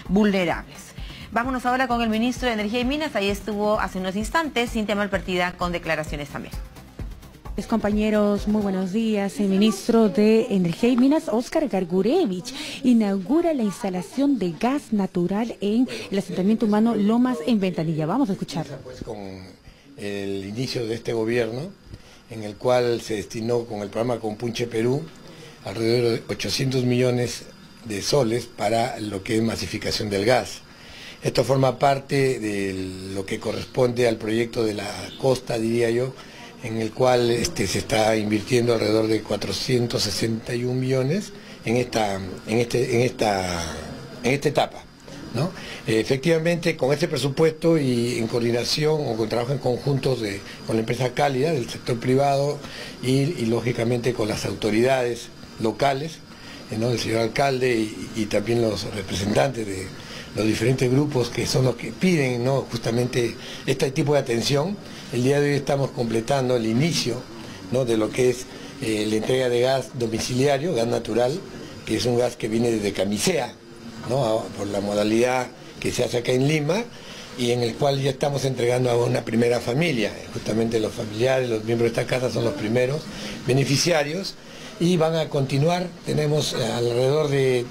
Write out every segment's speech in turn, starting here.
vulnerables. Vámonos ahora con el ministro de Energía y Minas. Ahí estuvo hace unos instantes Cintia Malpartida con declaraciones también. Compañeros, muy buenos días. El ministro de Energía y Minas, Óscar Gargurevich, inaugura la instalación de gas natural en el asentamiento humano Lomas en Ventanilla. Vamos a escucharlo. Pues con el inicio de este gobierno, en el cual se destinó con el programa Compunche Perú alrededor de 800 millones de soles para lo que es masificación del gas. Esto forma parte de lo que corresponde al proyecto de la costa, diría yo, en el cual se está invirtiendo alrededor de 461 millones en esta etapa, ¿no? Efectivamente, con este presupuesto y en coordinación o con trabajo en conjunto con la empresa Cálida del sector privado y lógicamente con las autoridades locales, ¿no? El señor alcalde y también los representantes de los diferentes grupos que son los que piden, ¿no?, justamente este tipo de atención. El día de hoy estamos completando el inicio, ¿no?, de lo que es la entrega de gas domiciliario, gas natural, que es un gas que viene desde Camisea, ¿no?, por la modalidad que se hace acá en Lima, y en el cual ya estamos entregando a una primera familia. Justamente los familiares, los miembros de esta casa son los primeros beneficiarios, y van a continuar. Tenemos alrededor de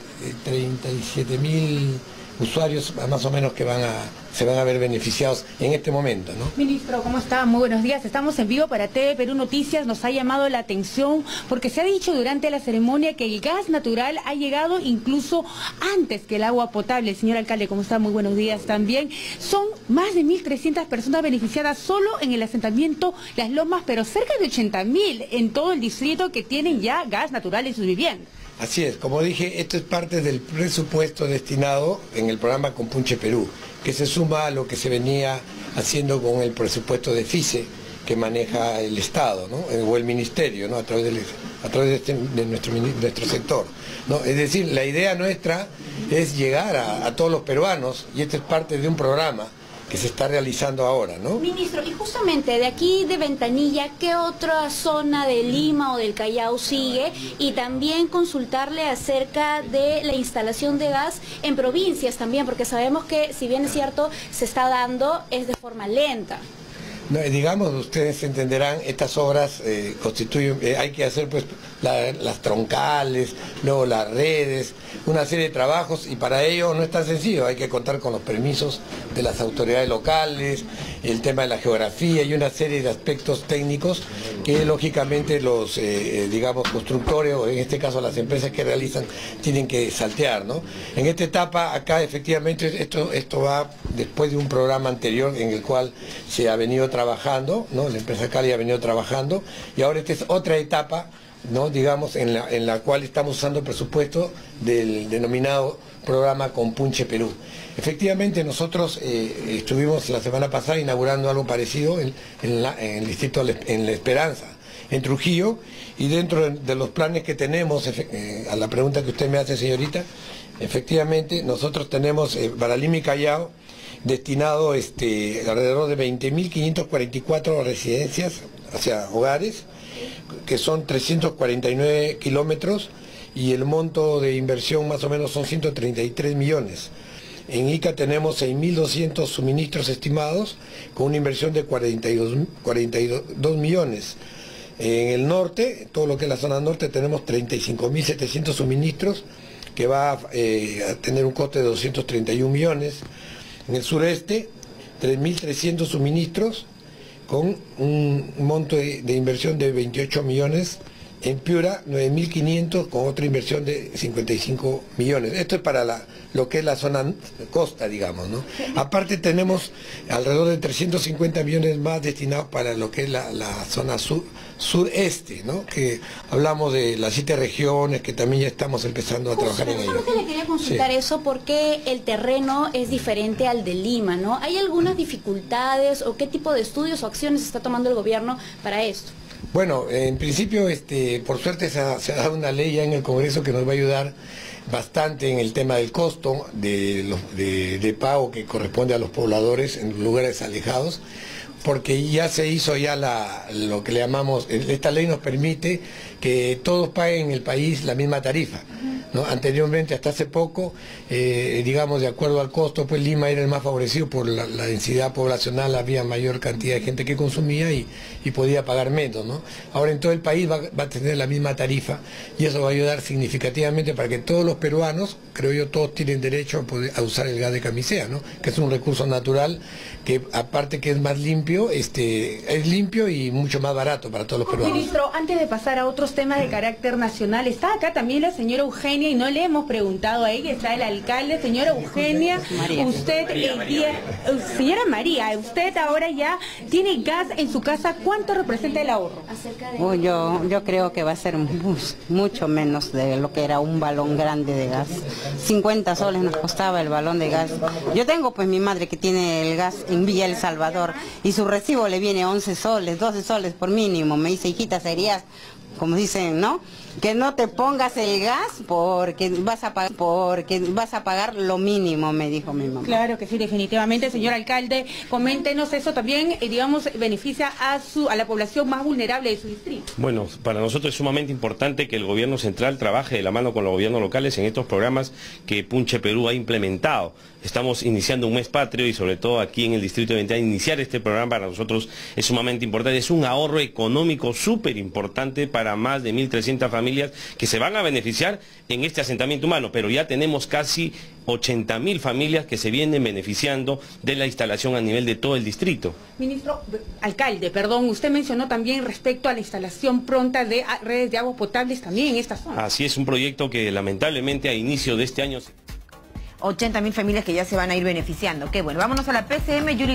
37.000 usuarios más o menos que se van a ver beneficiados en este momento, ¿no? Ministro, ¿cómo está? Muy buenos días. Estamos en vivo para TV Perú Noticias. Nos ha llamado la atención porque se ha dicho durante la ceremonia que el gas natural ha llegado incluso antes que el agua potable. Señor alcalde, ¿cómo está? Muy buenos días también. Son más de 1.300 personas beneficiadas solo en el asentamiento Las Lomas, pero cerca de 80.000 en todo el distrito que tienen ya gas natural en sus viviendas. Así es, como dije, esto es parte del presupuesto destinado en el programa Compunche Perú, que se suma a lo que se venía haciendo con el presupuesto de FICE que maneja el Estado, ¿no?, o el Ministerio, ¿no?, a través de nuestro sector, ¿no? Es decir, la idea nuestra es llegar a todos los peruanos, y esto es parte de un programa que se está realizando ahora, ¿no? Ministro, y justamente de aquí de Ventanilla, ¿qué otra zona de Lima o del Callao sigue? Y también consultarle acerca de la instalación de gas en provincias también, porque sabemos que, si bien es cierto, se está dando, es de forma lenta. No, digamos, ustedes entenderán, estas obras constituyen, hay que hacer pues las troncales, luego las redes, una serie de trabajos, y para ello no es tan sencillo, hay que contar con los permisos de las autoridades locales, el tema de la geografía y una serie de aspectos técnicos que lógicamente los, digamos, constructores, o en este caso las empresas que realizan, tienen que saltear, ¿no? En esta etapa, acá efectivamente, esto va después de un programa anterior en el cual se ha venido trabajando, ¿no? La empresa Cali ha venido trabajando, y ahora esta es otra etapa, ¿no?, digamos, en la cual estamos usando el presupuesto del denominado programa Compunche Perú. Efectivamente, nosotros estuvimos la semana pasada inaugurando algo parecido en el distrito, en La Esperanza, en Trujillo, y dentro de los planes que tenemos, a la pregunta que usted me hace, señorita, efectivamente nosotros tenemos para Lima y Callao destinado alrededor de 20.544 residencias, o sea, hogares, que son 349 kilómetros, y el monto de inversión más o menos son 133 millones. En Ica tenemos 6.200 suministros estimados, con una inversión de 42 millones. En el norte, todo lo que es la zona norte, tenemos 35.700 suministros, que va a tener un coste de 231 millones. En el sureste, 3.300 suministros, con un monto de inversión de 28 millones. En Piura, 9.500, con otra inversión de 55 millones. Esto es para lo que es la zona costa, digamos, ¿no? Aparte tenemos alrededor de 350 millones más destinados para lo que es la zona sureste, ¿no?, que hablamos de las 7 regiones, que también ya estamos empezando a trabajar en ello. Yo le quería consultar eso, porque el terreno es diferente al de Lima, ¿no? ¿Hay algunas dificultades o qué tipo de estudios o acciones está tomando el gobierno para esto? Bueno, en principio, por suerte se ha dado una ley ya en el Congreso que nos va a ayudar bastante en el tema del costo de pago que corresponde a los pobladores en lugares alejados, porque ya se hizo lo que le llamamos, esta ley nos permite que todos paguen en el país la misma tarifa. ¿no? Anteriormente, hasta hace poco, digamos, de acuerdo al costo, pues Lima era el más favorecido por la densidad poblacional, había mayor cantidad de gente que consumía y podía pagar menos, ¿no? Ahora en todo el país va a tener la misma tarifa y eso va a ayudar significativamente para que todos los peruanos, creo yo, todos tienen derecho a usar el gas de camisea, ¿no? Que es un recurso natural que, aparte que es más limpio, es limpio y mucho más barato para todos los peruanos. Ministro, antes de pasar a otros temas de carácter nacional, está acá también la señora Eugenia y no le hemos preguntado a ella, está el alcalde. Señora Eugenia, usted, señora María, usted ahora ya tiene gas en su casa, ¿cuánto representa el ahorro? Yo creo que va a ser mucho menos de lo que era un balón grande de gas. 50 soles nos costaba el balón de gas. Yo tengo pues mi madre que tiene el gas en Villa El Salvador y su recibo le viene 11 soles, 12 soles por mínimo. Me dice, hijita, serías, como dicen, ¿no? Que no te pongas el gas porque vas a pagar lo mínimo, me dijo mi mamá. Claro que sí, definitivamente. Señor alcalde, coméntenos eso también, digamos, beneficia a la población más vulnerable de su distrito. Bueno, para nosotros es sumamente importante que el gobierno central trabaje de la mano con los gobiernos locales en estos programas que Punche Perú ha implementado. Estamos iniciando un mes patrio y sobre todo aquí en el distrito de Ventana, iniciar este programa para nosotros es sumamente importante. Es un ahorro económico súper importante para más de 1.300 familias que se van a beneficiar en este asentamiento humano, pero ya tenemos casi 80.000 familias que se vienen beneficiando de la instalación a nivel de todo el distrito. Ministro, alcalde, perdón, usted mencionó también respecto a la instalación pronta de redes de aguas potables también en esta zona. Así es, un proyecto que lamentablemente a inicio de este año... 80.000 familias que ya se van a ir beneficiando. Qué bueno, vámonos a la PCM, Yuri.